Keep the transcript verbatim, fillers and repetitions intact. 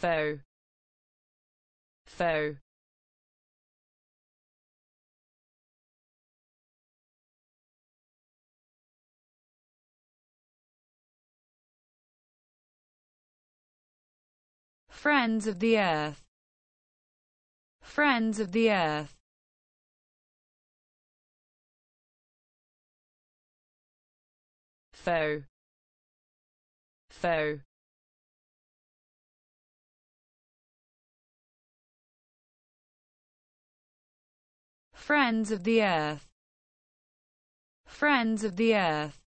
FoE, FoE. Friends of the Earth, Friends of the Earth. FoE, FoE. Friends of the Earth, Friends of the Earth.